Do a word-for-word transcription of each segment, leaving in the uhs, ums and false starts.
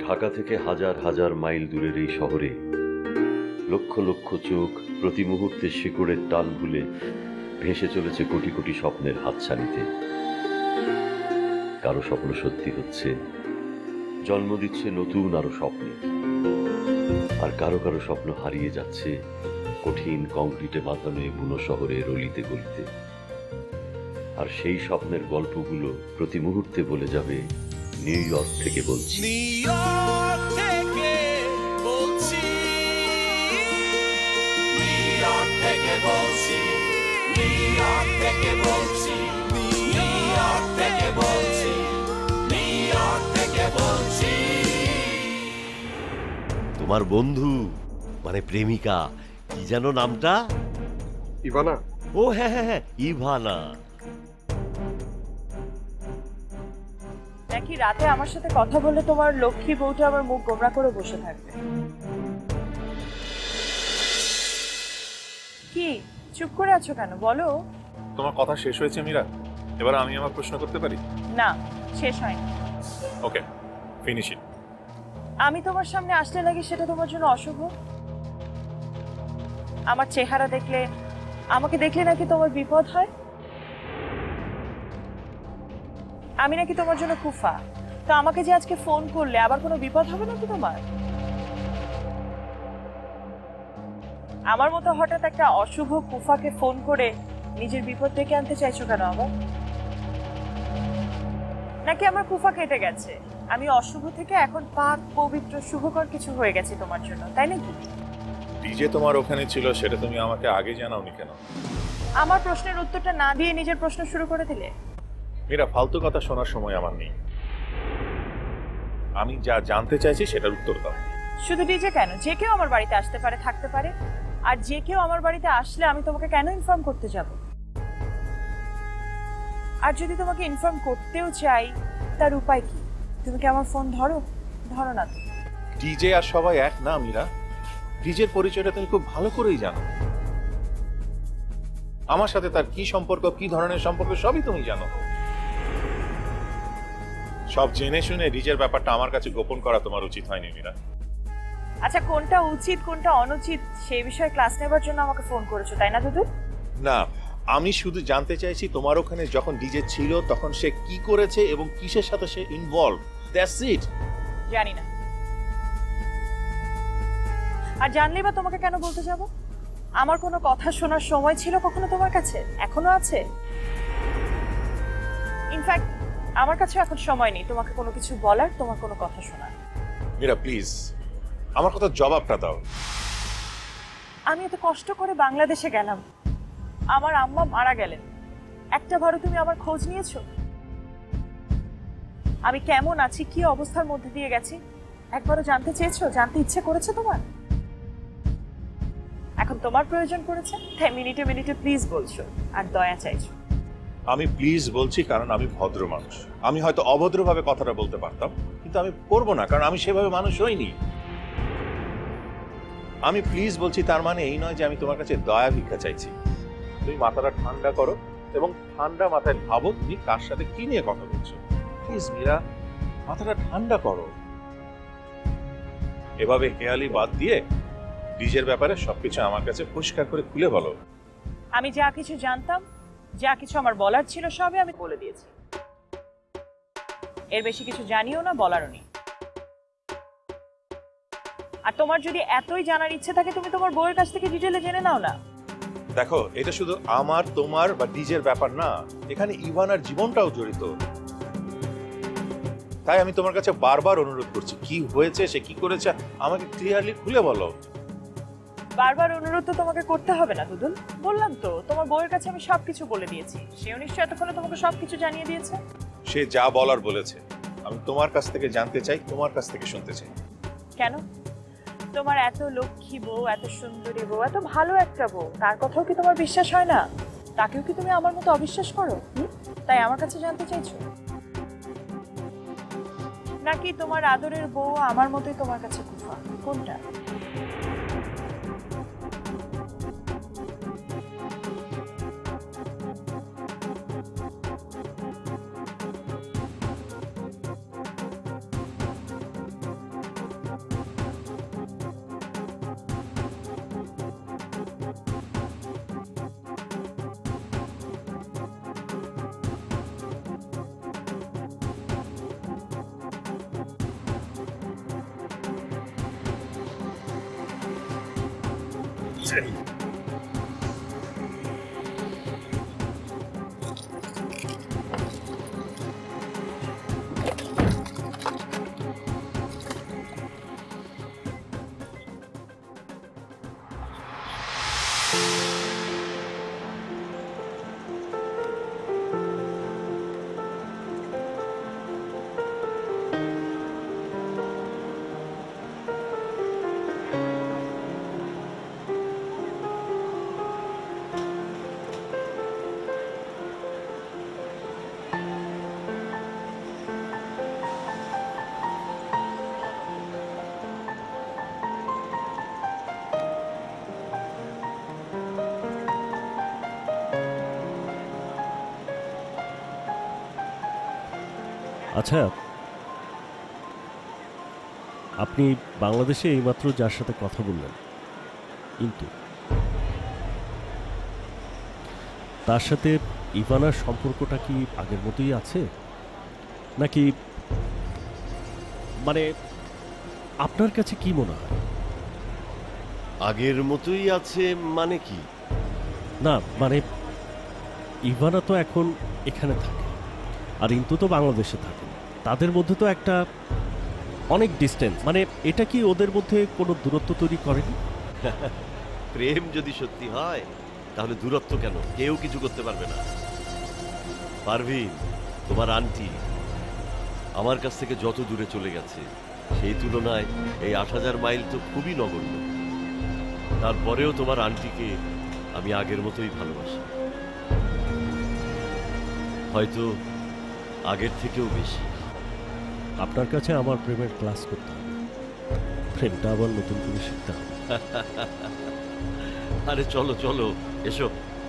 ঢাকা থেকে হাজার হাজার মাইল দূরের এই শহরে লক্ষ লক্ষ চোখ প্রতি মুহূর্তে শিকড়ের টান ভুলে ভেসে চলেছে কোটি কোটি স্বপ্নের হাতছানিতে। কারো স্বপ্ন সত্যি হচ্ছে, জন্ম দিচ্ছে নতুন আরো স্বপ্নে, আর কারো কারো স্বপ্ন হারিয়ে যাচ্ছে কঠিন কংক্রিটে বাঁধানো এই বুনো শহরের অলিতে গলিতে। আর সেই স্বপ্নের গল্পগুলো প্রতি মুহূর্তে বলে যাবে নিউ ইয়র্ক থেকে বলছি। নিউ ইয়র্ক থেকে বলছি, নিউ ইয়র্ক থেকে বলছি, নিউ ইয়র্ক থেকে বলছি, নিউ ইয়র্ক থেকে বলছি, নিউ ইয়র্ক থেকে বলছি। তোমার বন্ধু মানে প্রেমিকা কি যেন নামটা? ইভানা। ও হ্যাঁ হ্যাঁ হ্যাঁ ইভানা। নাকি রাতে আমার সাথে কথা বলে তোমার লক্ষ্মী বউটা আমার মুখ গোমরা করে বসে থাকবে? কি চুপ করে আছো কেন, বলো। তোমার কথা শেষ হয়েছে মীরা? এবার আমি আমার প্রশ্ন করতে পারি? না, শেষ হয়নি। Okay, finish it. আমি তোমার সামনে আসলে লাগে সেটা তোমার জন্য অশুভ? আমার চেহারা দেখলে, আমাকে দেখলে নাকি তোমার বিপদ হয়? আমি নাকি তোমার জন্য কুফা? তো আমাকে যে আজকে ফোন করলে আবার কোনো বিপদ হবে নাকি তোমার? আমার মতো হঠাৎ একটা অশুভ কুফাকে ফোন করে নিজের বিপদ ডেকে আনতে চাইছো কেন আবার? নাকি আমার কুফা কেটে গেছে, আমি অশুভ থেকে এখন পাক পবিত্র শুভকর কিছু হয়ে গেছে তোমার জন্য, তাই নাকি? ডিজে তোমার ওখানে ছিল, সেটা তুমি আমাকে আগে জানাওনি কেন? আমার প্রশ্নের উত্তরটা না দিয়ে নিজের প্রশ্ন শুরু করে দিলে। মীরা, ফালতু কথা শোনার সময় আমার নেই। আমি যা জানতে চাইছি সেটার উত্তর দাও। শুধু ডিজে কেন, যে কেউ আমার বাড়িতে আসতে পারে, থাকতে পারে। আর যে কেউ আমার বাড়িতে আসলে আমি তোমাকে কেন ইনফর্ম করতে যাব? আর যদি তোমাকে ইনফর্ম করতেও চাই, তার উপায় কি? তুমি কি আমার ফোন ধরো? ধরো না। ডিজে আর সবাই এক না মীরা। ডিজের পরিচয়টা তুমি খুব ভালো করেই জানো। আমার সাথে তার কি সম্পর্ক, কি ধরনের সম্পর্ক, সবই তুমি জানো। সব জেনে শুনে ডিজের ব্যাপারটা আমার কাছে গোপন করা তোমার উচিত হয়নি মীরা। আচ্ছা, কোনটা উচিত কোনটা অনুচিত সেই বিষয়ে ক্লাস নেবার জন্য আমাকে ফোন করেছো, তাই না দুদু? না, আমি শুধু জানতে চাইছি তোমার ওখানে যখন ডিজে ছিল তখন সে কি করেছে এবং কিসের সাথে সে ইনভলভ। That's it. জানি না। আর জানলে বা তোমাকে কেন বলতে যাব? আমার কোনো কথা শোনার সময় ছিল কখনো তোমার কাছে? এখনো আছে? ইনফ্যাক্ট আমার কাছে এখন সময় নেই তোমাকে কোনো কিছু বলার, তোমার কোনো কথা শোনার। মীরা প্লিজ আমার কথা জবাবটা দাও। আমি এত কষ্ট করে বাংলাদেশে গেলাম, আমার আম্মা মারা গেলেন, একটা বারো তুমি আমার খোঁজ নিয়েছো? আমি কেমন আছি, কি অবস্থার মধ্যে দিয়ে গেছি একবারও জানতে চেয়েছো? জানতে ইচ্ছে করেছে তোমার? এখন তোমার প্রয়োজন পড়েছে তাই মিনিটে মিনিটে প্লিজ বলছো আর দয়া চাইছো। আমি প্লিজ বলছি কারণ আমি ভদ্র মানুষ। আমি হয়তো অভদ্রভাবে কথাটা বলতে পারতাম, কিন্তু আমি করবো না কারণ আমি সেভাবে মানুষ হইনি। আমি প্লিজ বলছি তার মানে এই নয় যে আমি তোমার কাছে দয়া ভিক্ষা চাইছি। তুমি মাথাটা ঠান্ডা করো এবং ঠান্ডা মাথায় ভাবো তুমি কার সাথে কি নিয়ে কথা বলছো। প্লিজ মীরা, মাথাটা ঠান্ডা করো। এভাবে হেয়ালি বাদ দিয়ে ডিজের ব্যাপারে সবকিছু আমার কাছে পরিষ্কার করে খুলে বলো। আমি যা কিছু জানতাম, যা কিছু আমার বলার ছিল সবই আমি বলে দিয়েছি। এর বেশি কিছু জানিও না, বলারও নেই। আর তোমার যদি এতই জানার ইচ্ছে থাকে তুমি তোমার বউয়ের কাছ থেকে ডিটেইলে জেনে নাও না। দেখো, এটা শুধু আমার তোমার বা ডিজের ব্যাপার না, এখানে ইভানার জীবনটাও জড়িত। তাই আমি তোমার কাছে বারবার অনুরোধ করছি, কি হয়েছে, সে কি করেছে আমাকে ক্লিয়ারলি খুলে বলো। বারবার অনুরোধ তো তোমাকে করতে হবে না দুদুল, বললাম তো তোমার বউয়ের কাছে আমি সবকিছু বলে দিয়েছি। সেও নিশ্চয়ই এতক্ষণে তোমাকে সবকিছু জানিয়ে দিয়েছে। সে যা বলার বলেছে, আমি তোমার কাছ থেকে জানতে চাই, তোমার কাছ থেকে শুনতে চাই। কেন? তোমার এত লক্ষ্মী বউ, এত সুন্দরী বউ, এত ভালো একটা বউ, তার কথাও কি তোমার বিশ্বাস হয় না? তাকেও কি তুমি আমার মতো অবিশ্বাস করো? তাই আমার কাছে জানতে চাইছো? নাকি তোমার আদরের বউ আমার মতোই তোমার কাছে কুফা? কোনটা? করছেন? আচ্ছা, আপনি বাংলাদেশে এইমাত্র যার সাথে কথা বললেন, কিন্তু তার সাথে ইভানার সম্পর্কটা কি আগের মতোই আছে, নাকি মানে আপনার কাছে কি মনে হয়? আগের মতোই আছে মানে কি? না মানে ইভানা তো এখন এখানে থাকে, আর ইন্তু তো বাংলাদেশে থাকে। তাদের মধ্যে তো একটা অনেক ডিস্টেন্স, মানে এটা কি ওদের মধ্যে কোনো দূরত্ব তৈরি করেনি? প্রেম যদি সত্যি হয় তাহলে দূরত্ব কেন? কেউ কিছু করতে পারবে না। পারভিন, তোমার আন্টি আমার কাছ থেকে যত দূরে চলে গেছে সেই তুলনায় এই আট হাজার মাইল তো খুবই নগণ্য। তারপরেও তোমার আন্টিকে আমি আগের মতোই ভালোবাসি, হয়তো আগের থেকেও বেশি। আপনার কাছে আমার প্রেমের ক্লাস করতে হবে, প্রেমটা আবার নতুন করে শিখতে হবে। আরে চলো চলো, এসো।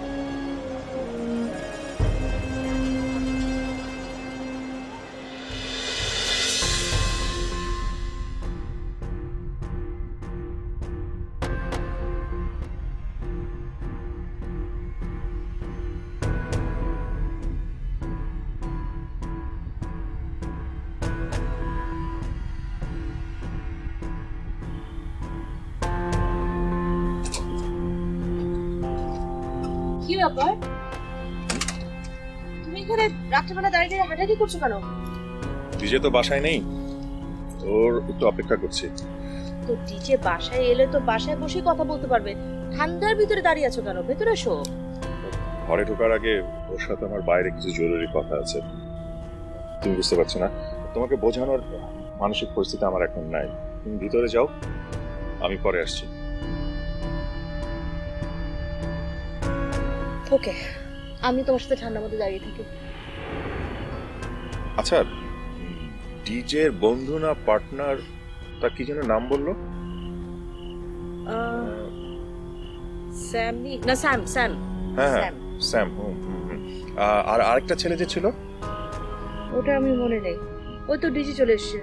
কি ব্যাপার, তুমি এখানে রাত্রেবেলা দাঁড়িয়ে দাঁড়িয়ে হাঁটাহাঁটি করছো কেন? ডিজে তো বাসায় নেই, ওর একটু অপেক্ষা করছি। তো ডিজে বাসায় এলে তো বাসায় বসে কথা বলতে পারবে, ঠান্ডার ভিতরে দাঁড়িয়ে আছো কেন? ভেতরে এসো। ঘরে ঢোকার আগে ওর সাথে আমার বাইরে কিছু জরুরি কথা আছে। তুমি বুঝতে পারছো না, তোমাকে বোঝানোর মানসিক পরিস্থিতি আমার এখন নাই। তুমি ভিতরে যাও, আমি পরে আসছি। ওকে, আমি তোমার সাথে ঠান্ডার মধ্যে দাঁড়িয়ে থাকি। আচ্ছা, ডিজের বন্ধু না পার্টনার, তার কি যেন নাম বললো? স্যামনি না, স্যাম স্যাম হ্যাঁ হ্যাঁ স্যাম। স্যাম। হুম, হুম, হুম। আহ, আর আরেকটা ছেলে যে ছিল, ওটা আমি মনে নেই। ওই তো ডিজে চলে এসছে।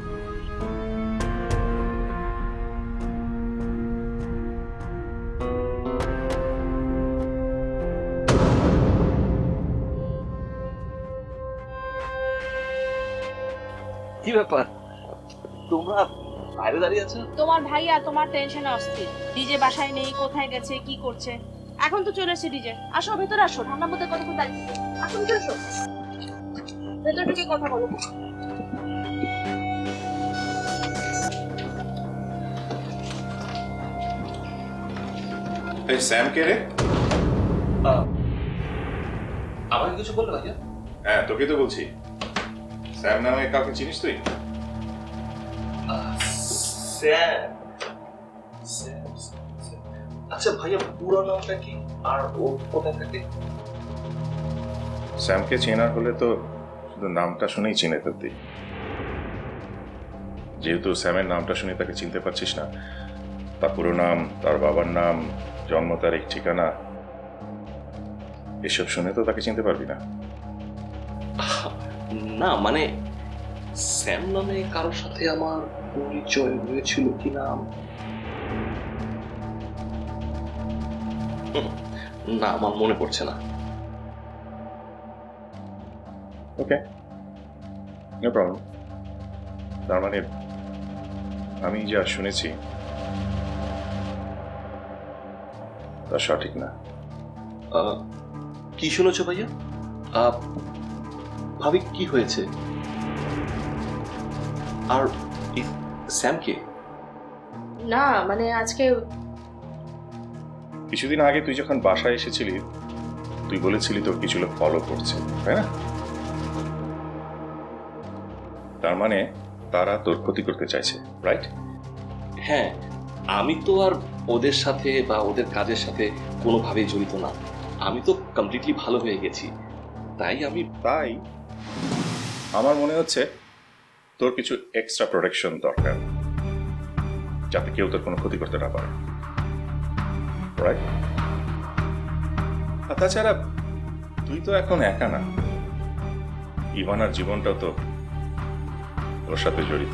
কি ব্যাপার, তোমরা বাইরে দাঁড়িয়ে আছো? তোমার ভাইয়া তোমার টেনশনে অস্থির, ডিজে বাসায় নেই, কোথায় গেছে, কি করছে। এখন তো চলে এসেছে ডিজে। আসো ভেতরে আসো, ঠান্ডার মধ্যে কতক্ষণ দাঁড়িয়ে থাকো। আসো ভেতরে আসো, ভেতরে ঢুকে কথা বলো। এই স্যাম কে রে? আমাকে কিছু বললো ভাইয়া? হ্যাঁ, তোকে তো বলছি। স্যাম নামে কাউকে চিনিস তুই? স্যাম। Sam, Sam. আচ্ছা ভাইয়া, পুরো নামটা কি আর ও কোথায় থাকে? স্যামকে চেনার হলে তো শুধু নামটা শুনেই চিনে ফেলতি। যেহেতু স্যামের নামটা শুনে তাকে চিনতে পারছিস না, তার পুরো নাম, তার বাবার নাম, জন্ম তারিখ, ঠিকানা এসব শুনে তো তাকে চিনতে পারবি না। না মানে স্যাম নামে কারোর সাথে আমার পরিচয় হয়েছিল কি নাম? না, আমার মনে পড়ছে না। Okay, no problem. তার মানে আমি যা শুনেছি, তা সঠিক না। আহ, কি শুনেছ ভাইয়া? আহ, ভাবি কি হয়েছে? আর এই স্যামকে? না মানে আজকে কিছুদিন আগে তুই যখন বাসায় এসেছিলি তুই বলেছিলি তোর কিছু লোক ফলো করছে, তাই না? তার মানে তারা তোর ক্ষতি করতে চাইছে, রাইট? হ্যাঁ, আমি তো আর ওদের সাথে বা ওদের কাজের সাথে কোনোভাবেই জড়িত না। আমি তো কমপ্লিটলি ভালো হয়ে গেছি। তাই আমি তাই আমার মনে হচ্ছে তোর কিছু এক্সট্রা প্রোটেকশন দরকার, যাতে কেউ তোর কোনো ক্ষতি করতে না পারে, রাইট? আর তাছাড়া তুই তো এখন একা না, ইভানার জীবনটাও তো ওর সাথে জড়িত।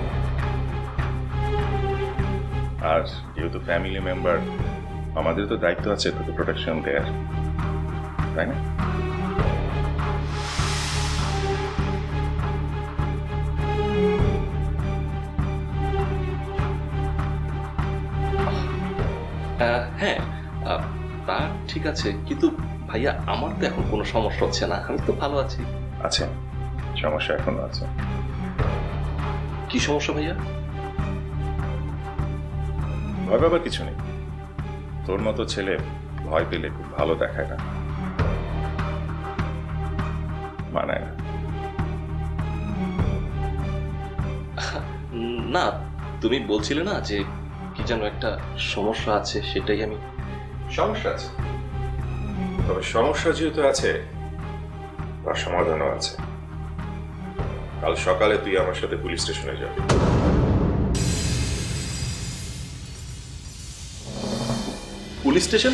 আর যেহেতু ফ্যামিলি মেম্বার, আমাদের তো দায়িত্ব আছে তোকে প্রোটেকশন দেওয়ার, তাই না? আহ, হ্যাঁ, আহ, তা ঠিক আছে, কিন্তু ভাইয়া আমার তো এখন কোনো সমস্যা হচ্ছে না, আমি তো ভালো আছি। আছে, সমস্যা এখনো আছে। কি সমস্যা ভাইয়া? ভয় পাবার কিছু নেই। তোর মতো ছেলে ভয় পেলে খুব ভালো দেখায় না, মানায় না। উম, না, তুমি বলছিলে না যে কি যেন একটা সমস্যা আছে, সেটাই আমি। সমস্যা আছে, তবে সমস্যা যেহেতু আছে তার সমাধানও আছে। কাল সকালে তুই আমার সাথে পুলিশ স্টেশনে যাবি। Police station?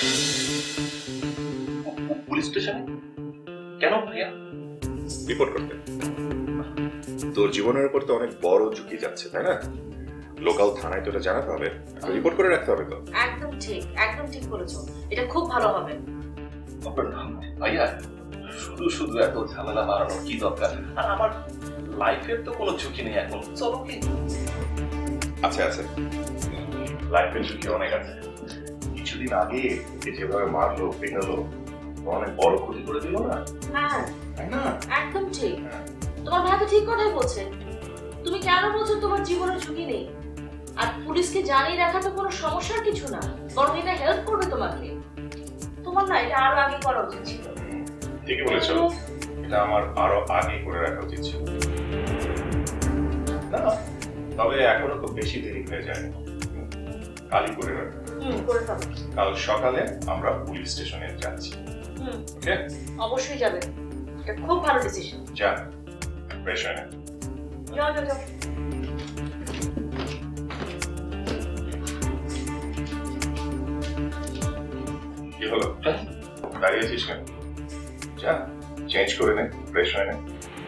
পুলিশ স্টেশনে কেন ভাইয়া? রিপোর্ট করতে। তোর জীবনের উপর তো অনেক বড় ঝুঁকি যাচ্ছে, তাই না? লোকাল থানায় তো এটা জানাতে হবে, রিপোর্ট করে রাখতে হবে তো। একদম ঠিক, একদম ঠিক বলেছো, এটা খুব ভালো হবে। ভাইয়া শুধু শুধু এত ঝামেলা বাড়ানোর কি দরকার? আর আমার লাইফের তো কোনো ঝুঁকি নেই এখন, চলো কি? আচ্ছা আচ্ছা, লাইফের ঝুঁকি অনেক আছে। কিছুদিন আগে ওকে যেভাবে মারলো পেটালো, অনেক বড় ক্ষতি করে দিল না, হ্যাঁ তাই না? একদম ঠিক, তোমার ভাই তো ঠিক কথাই বলছে। তুমি কেন বলছো তোমার জীবনের ঝুঁকি নেই? আর পুলিশকে জানিয়ে রাখা তো কোনো সমস্যার কিছু না, বরং এটা হেল্প করবে তোমাকে। তোমার না এটা আরো আগে করা উচিত ছিল। ঠিকই বলেছো, এটা আমার আরো আগে করে রাখা উচিত ছিল। না, তবে এখনো খুব বেশি দেরি হয়ে যায়, কালই করে রাখবো। হুম, করে ফেলো। কাল সকালে আমরা পুলিশ স্টেশনে যাচ্ছি। হুম, ওকে? অবশ্যই যাবে, এটা খুব ভালো ডিসিশন। যা, ফ্রেশ হয় না। যাও যাও যাও। কি হলো, দাঁড়িয়ে আছিস কেন? যা, চেঞ্জ করে নে, ফ্রেশ হয় না।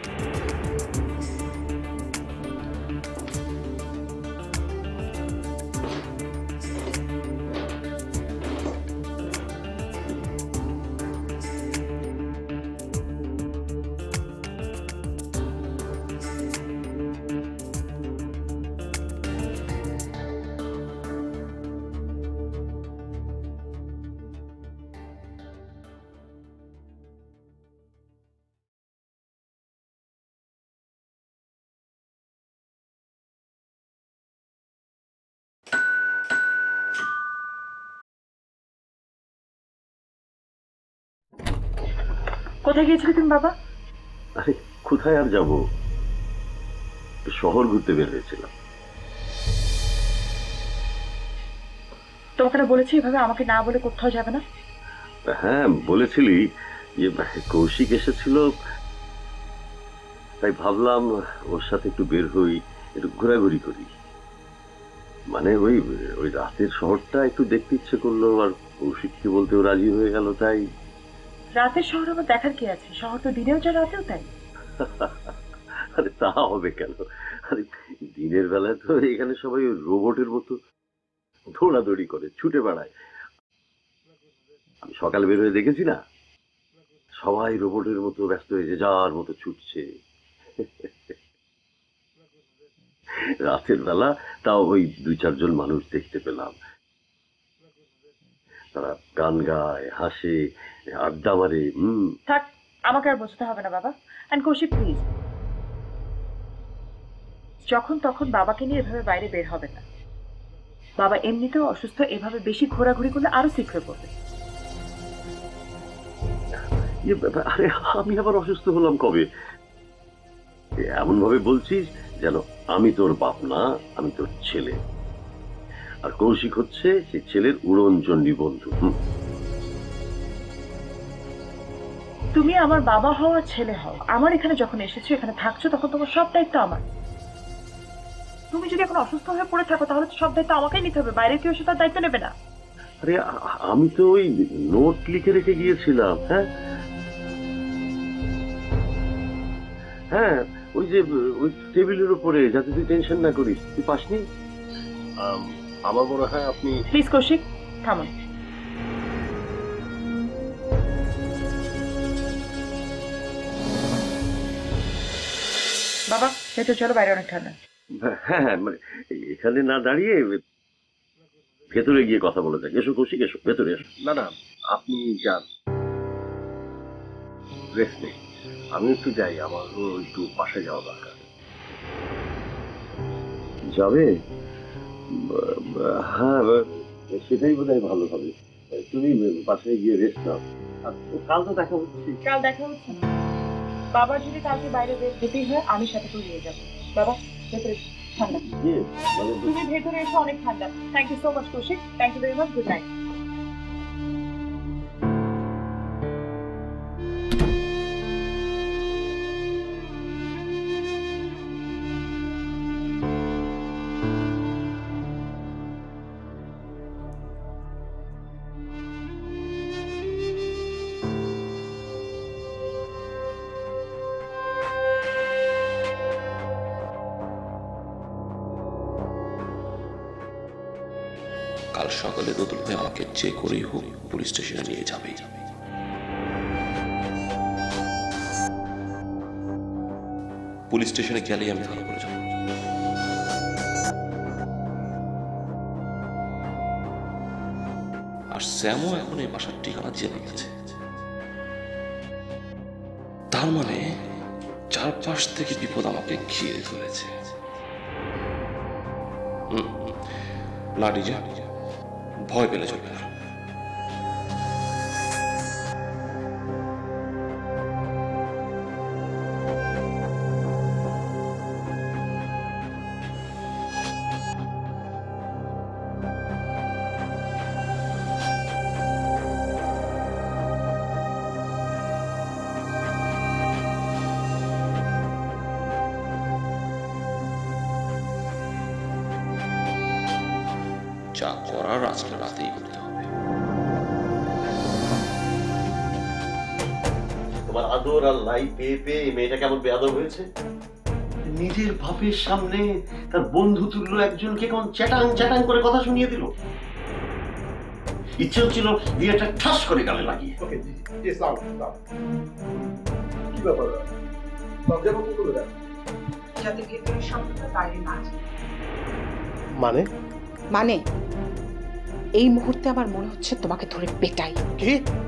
কোথায় গিয়েছিলে তুমি বাবা? আরে কোথায় আর যাব, শহর ঘুরতে বের হয়েছিলাম। তোমাকে না বলেছি এভাবে আমাকে না বলে কোথাও যাবে না? হ্যাঁ বলেছিলি, যে কৌশিক এসেছিল, তাই ভাবলাম ওর সাথে একটু বের হই, একটু ঘোরাঘুরি করি। মানে ওই ওই রাতের শহরটা একটু দেখতে ইচ্ছে করলো, আর কৌশিককে বলতেও রাজি হয়ে গেল, তাই। রাতের শহর আমার দেখার কি আছে? শহর তো দিনেও যা রাতেও তাই। আরে তা হবে কেন? আরে দিনের বেলায় তো এখানে সবাই ওই রোবটের মতো দৌড়াদৌড়ি করে, ছুটে বেড়ায়। আমি সকালে বের হয়ে দেখেছি না, সবাই রোবটের মতো ব্যস্ত হয়ে যে যার মতো ছুটছে। রাতের বেলা তাও ওই দুই চারজন মানুষ দেখতে পেলাম। তারা গান গায়, হাসে, আড্ডা মারে। হুম থাক, আমাকে আর বোঝাতে হবে না বাবা। অ্যান্ড কৌশিক প্লিজ, যখন তখন বাবাকে নিয়ে এভাবে বাইরে বের হবে না। বাবা এমনিতেও অসুস্থ, এভাবে বেশি ঘোরাঘুরি করলে আরো শিখরে পড়বে। আরে আমি আবার অসুস্থ হলাম কবে? এমন ভাবে বলছিস যেন আমি তোর বাপ না, আমি তোর ছেলে। আর কৌশিক হচ্ছে সে ছেলের উড়নচণ্ডী বন্ধু। তুমি আমার বাবা হও আর ছেলে হও, আমার এখানে যখন এসেছো, এখানে থাকছো, তখন তোমার সব দায়িত্ব আমার। তুমি যদি এখন অসুস্থ হয়ে পড়ে থাকো তাহলে তো সব দায়িত্ব আমাকেই নিতে হবে, বাইরে কেউ এসে তার দায়িত্ব নেবে না। আরে আমি তো ওই নোট লিখে রেখে গিয়েছিলাম। হ্যাঁ হ্যাঁ ওই যে ওই টেবিলের উপরে, যাতে তুই টেনশন না করিস। তুই পাসনি? আমার মনে হয় আপনি প্লিজ কৌশিক থামুন। বাবা ভেতর চলো, বাইরে অনেক ঠান্ডা। হ্যাঁ হ্যাঁ মানে এখানে না দাঁড়িয়ে ভেতরে গিয়ে কথা বলে যাক। এসো কৌশিক, এসো ভেতরে এসো। না না আপনি যান, রেস্ট নেই। আমি একটু যাই, আমারও একটু পাশে যাওয়া দরকার। যাবে? হ্যাঁ সেটাই বোধ হয় ভালো হবে। তুমি পাশে গিয়ে রেস্ট নাও। কাল তো দেখা হচ্ছে। কাল দেখা হচ্ছে না। বাবা যদি কালকে বাইরে বের যেতেই হয়, আমি সাথে করে নিয়ে যাবো। বাবা ভেতরে এসো, ঠান্ডা। তুমি ভেতরে এসো, অনেক ঠান্ডা। Thank you so much Kaushik, thank you very much, good night. কাল সকালে দোদুল ভাই আমাকে যে করেই হোক পুলিশ স্টেশনে নিয়ে যাবে। পুলিশ স্টেশনে গেলেই আমি ধরা পড়ে যাব। আর স্যামও এখন এই বাসার ঠিকানা জেনে গেছে। তার মানে চারপাশ থেকে বিপদ আমাকে ঘিরে ফেলেছে। না ডিজে, ভয় পেলে চলবে না। যা করার আজকে রাতেই করতে হবে। তোমার আদর আর লাই পেয়ে পেয়ে এই মেয়েটা কেমন বেয়াদব হয়েছে। নিজের বাপের সামনে তার বন্ধু তুল্য একজনকে কেমন চ্যাটাং চ্যাটাং করে কথা শুনিয়ে দিল। ইচ্ছে হচ্ছিল বিয়েটা ঠাস করে গালে লাগিয়ে। কি ব্যাপার? যাতে ভেতরের শব্দটা বাইরে না যায়। মানে মানে এই মুহূর্তে আমার মনে হচ্ছে তোমাকে ধরে পেটাই। কি?